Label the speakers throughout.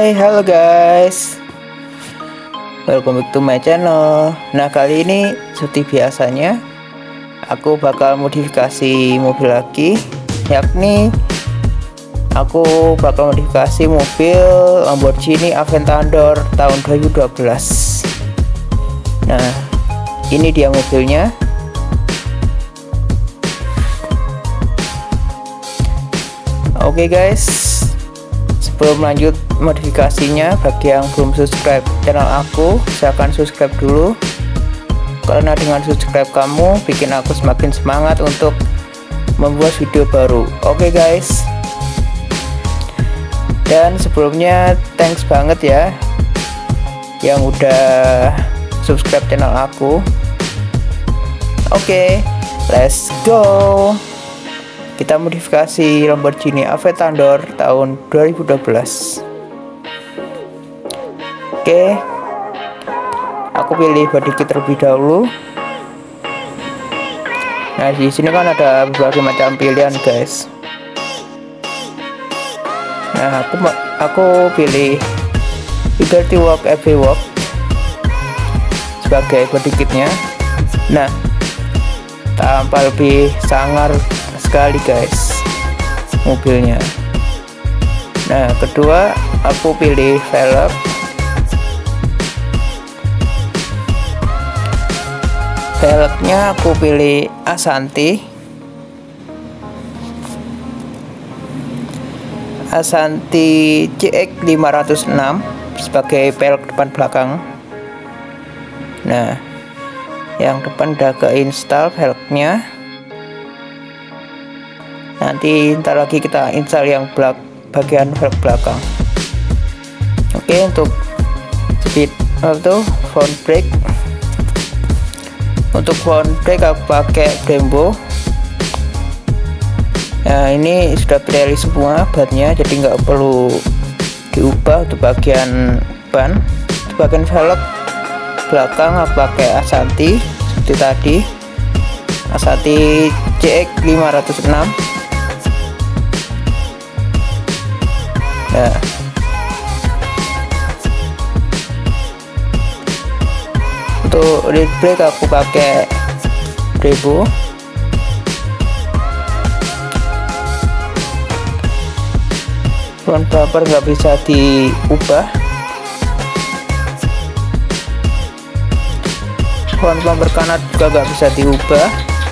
Speaker 1: Halo guys, welcome back to my channel. Nah, kali ini seperti biasanya aku bakal modifikasi mobil lagi, yakni aku bakal modifikasi mobil Lamborghini Aventador tahun 2012. Nah, ini dia mobilnya. Oke guys, sebelum lanjut modifikasinya, bagi yang belum subscribe channel aku, silahkan subscribe dulu, karena dengan subscribe kamu bikin aku semakin semangat untuk membuat video baru. Oke guys, dan sebelumnya thanks banget ya yang udah subscribe channel aku. Oke, let's go. Kita modifikasi Lamborghini Aventador tahun 2012. Oke, aku pilih body kit terlebih dahulu. Nah, di sini kan ada berbagai macam pilihan guys. Nah, aku pilih Liberty Walk Every Walk sebagai body kitnya. Nah, tampak lebih sangar sekali guys mobilnya. Nah, kedua aku pilih velg. Velgnya aku pilih Asanti CX 506 sebagai velg depan belakang. Nah, yang depan udah keinstall velgnya. Nanti ntar lagi kita install yang bagian velg belakang. Oke, untuk speed atau front brake. Untuk front brake aku pakai Brembo. Nah, ini sudah Pirelli semua bannya, jadi nggak perlu diubah. Untuk bagian ban, untuk bagian velg belakang aku pakai Asanti seperti tadi, Asanti CX 506. Nah, untuk rear brake aku pakai Brembo. Front bumper nggak bisa diubah. Front bumper kanan juga nggak bisa diubah.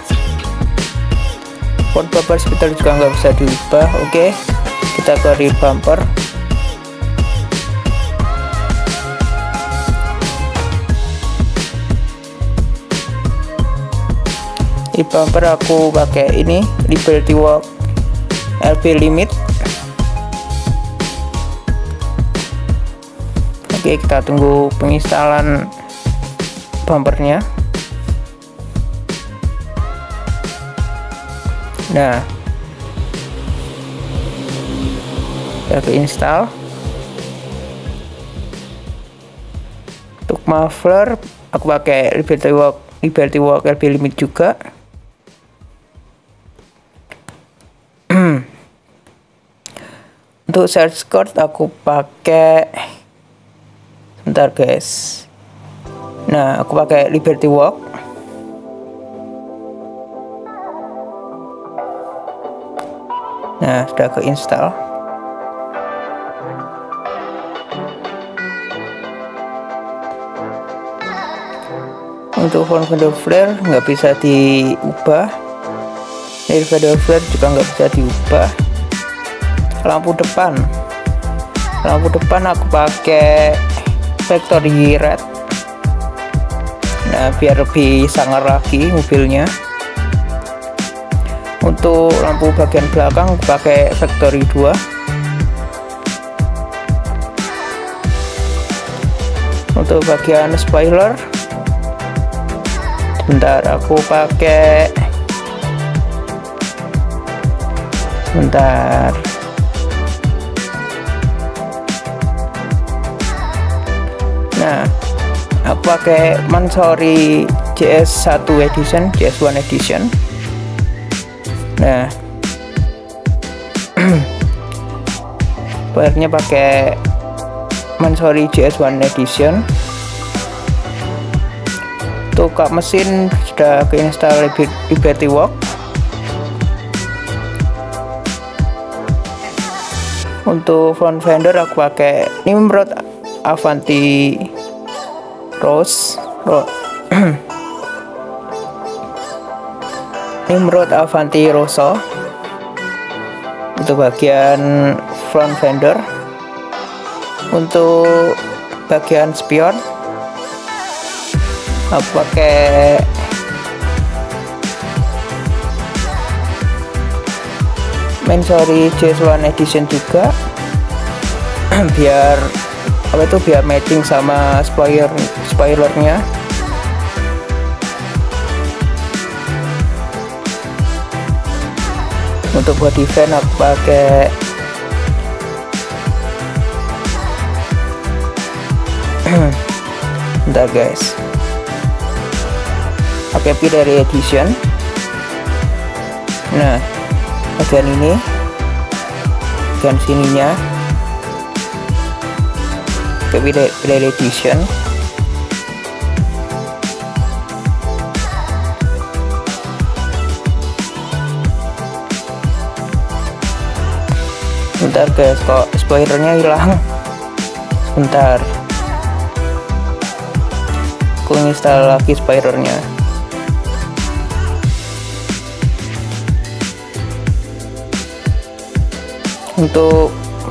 Speaker 1: Front bumper speeder juga nggak bisa diubah. Oke, kita ke rear bumper. Rear bumper aku pakai ini Liberty Walk LP Limit. Oke, kita tunggu penginstalan bumpernya. Nah, udah keinstall. Untuk muffler aku pakai Liberty Walk LP Limit juga. Untuk side skirt aku pakai, sebentar guys. Nah, aku pakai Liberty Walk. Nah, sudah keinstall. Untuk front fender flare nggak bisa diubah, rear fender flare juga nggak bisa diubah. Lampu depan aku pakai factory red. Nah, biar lebih sangar lagi mobilnya. Untuk lampu bagian belakang aku pakai factory 2. Untuk bagian spoiler, sebentar aku pakai, sebentar. Nah, aku pakai Mansory JS1 edition, JS1 edition. Nah, bayarnya pakai Mansory JS1 Edition. Untuk kap mesin sudah keinstall Liberty Walk. Untuk front fender aku pakai Nimrod Avanti Rose Nimrod Avanti Rosso. Untuk bagian front fender. Untuk bagian spion aku pakai Mansory JS1 Edition juga. biar matching sama spoilernya. Untuk body fan aku pakai bentar guys, pakai Pirelli Edition. Nah, bagian ini, bagian sininya ke Pirelli Edition. Bentar guys, kok spoilernya hilang. Sebentar, aku install lagi spoilernya. Untuk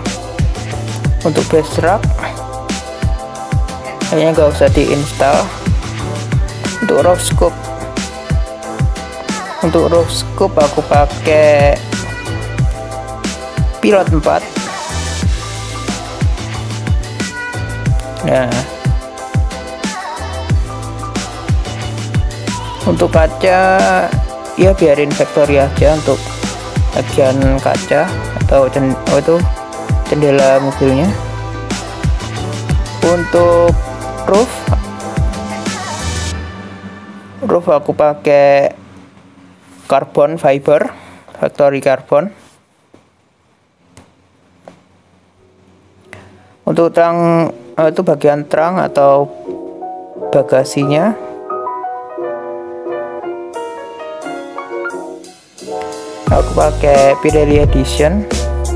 Speaker 1: base track kayaknya gak usah diinstal. Untuk roof scope aku pakai Pilot 4. Nah, untuk kaca ya biarin factory aja untuk bagian kaca atau itu jendela mobilnya. Untuk roof aku pakai carbon fiber, factory carbon. Untuk trunk itu bagian trunk atau bagasinya aku pakai Pirelli Edition.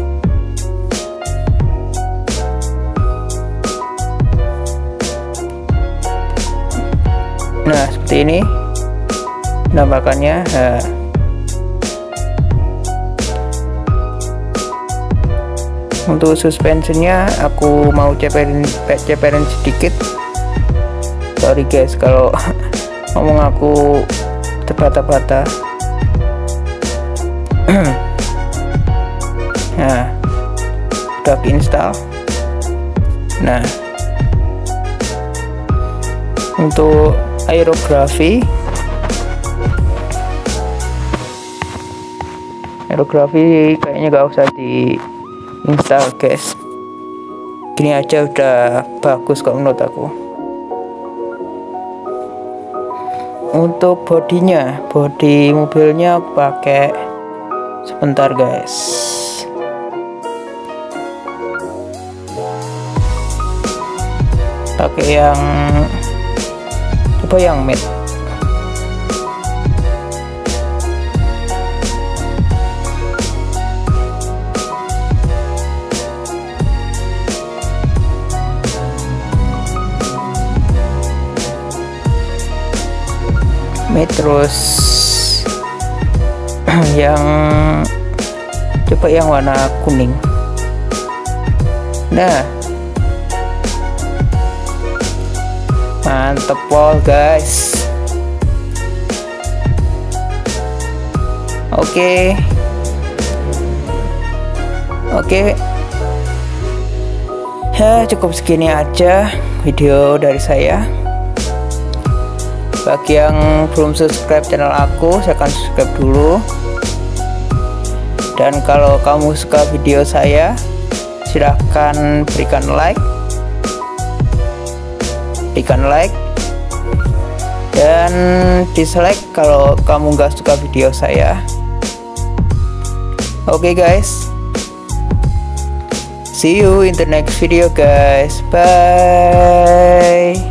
Speaker 1: Nah, seperti ini penampakannya. Nah, untuk suspensinya aku mau ceperin sedikit. Sorry guys kalau ngomong aku terbata-bata. Nah, udah install. Nah, untuk aerografi kayaknya gak usah diinstal guys, gini aja udah bagus kok menurut aku. Untuk bodi mobilnya aku pakai, sebentar guys, pakai yang matte. Terus yang warna kuning. Nah, mantep pol guys. Oke. Ya cukup segini aja video dari saya. Bagi yang belum subscribe channel aku, silahkan subscribe dulu. Dan kalau kamu suka video saya, silahkan berikan like, dan dislike kalau kamu nggak suka video saya. Oke guys, See you in the next video guys. Bye.